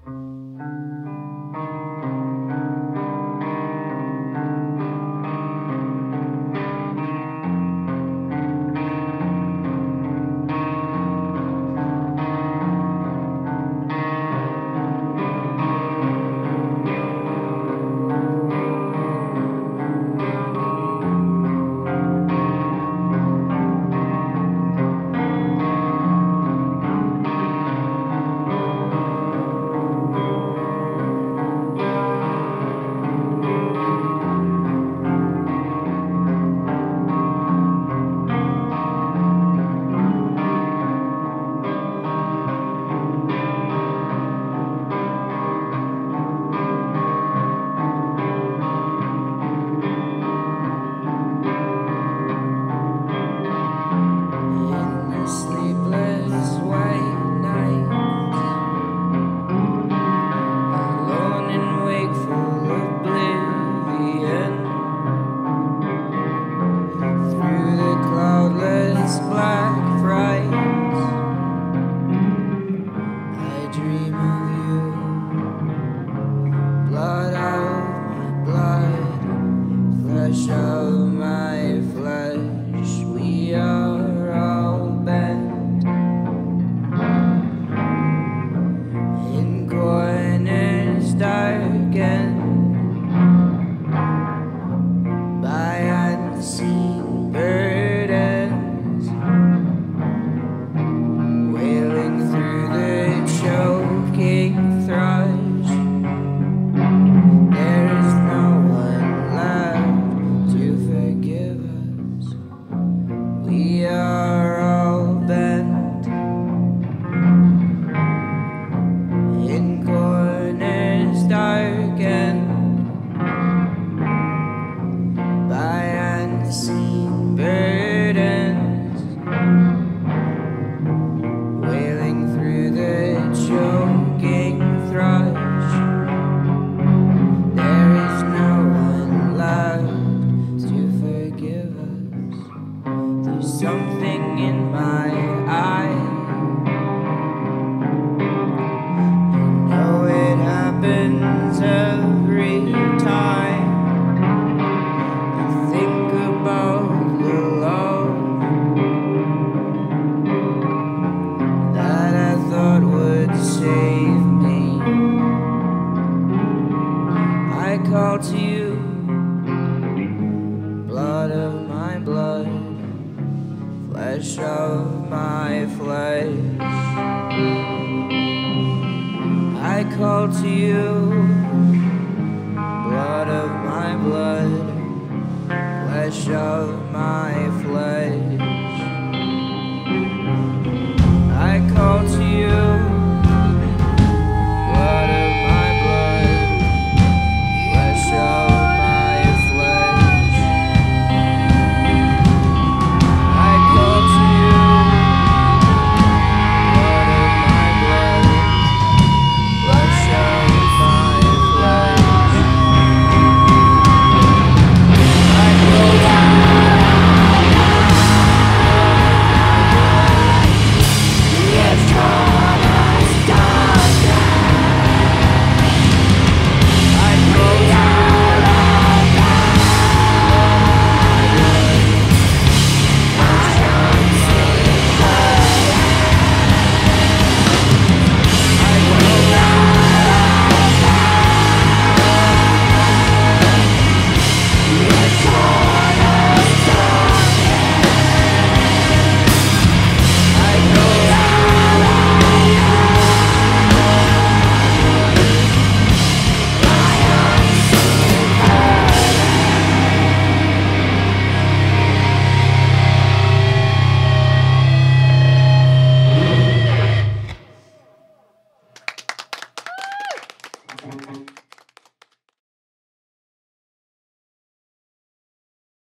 Flesh of my flesh, we are all bent in corners darkened by unseen burdens, wailing through the choking thrush. We are all bent in corners darkened by unseen burdens, wailing through the choking thrush. There is no one left to forgive us. There's something in my eye, you know it happens every time I think about the love that I thought would save me. I call to you, blood of my blood, flesh of my flesh. I call to you, blood of my blood, flesh of my flesh.